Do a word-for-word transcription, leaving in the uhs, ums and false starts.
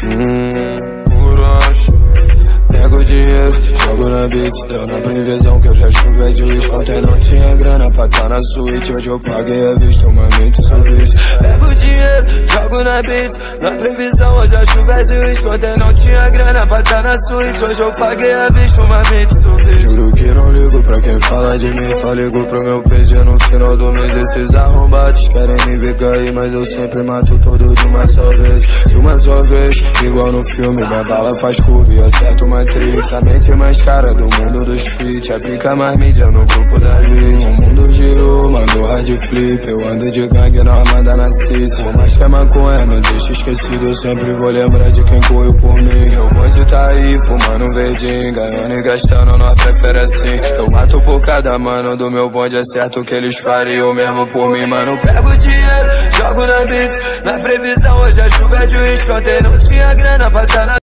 Hum, Orochi. Pego o dinheiro, jogo na beats, deu na previsão que eu já chuve de uísque. Ontem não tinha grana pra tá na suíte, hoje eu paguei a vista, uma mente sorriso. Pego o dinheiro, jogo na beats, na previsão hoje a chuva é de uísque. Ontem não tinha grana pra tá na suíte, hoje eu paguei a vista, uma mente sorriso. Juro que não ligo pra quem fala de mim, só ligo pro meu P G no final do mês. Esses arrombados querem me ver cair, mas eu sempre mato todo de uma só vez. De uma só vez, igual no filme, minha bala faz curva e acerta uma Matrix. A mente mais cara do mundo dos feat, aplica mais mídia no grupo da elite. O mundo girou, mandou hard flip, eu ando de gangue na armada na city. Por mais que a maconha me deixe esquecido, eu sempre vou lembrar de quem correu por mim. Meu bonde tá aí, fumando verdinho, ganhando e gastando, nós prefere assim. Eu mato por cada mano do meu bonde, é certo que eles fariam mesmo por mim. Mano, pego o dinheiro, jogo na beats, na previsão hoje a chuva é de uísque. Ontem não tinha grana pra tá na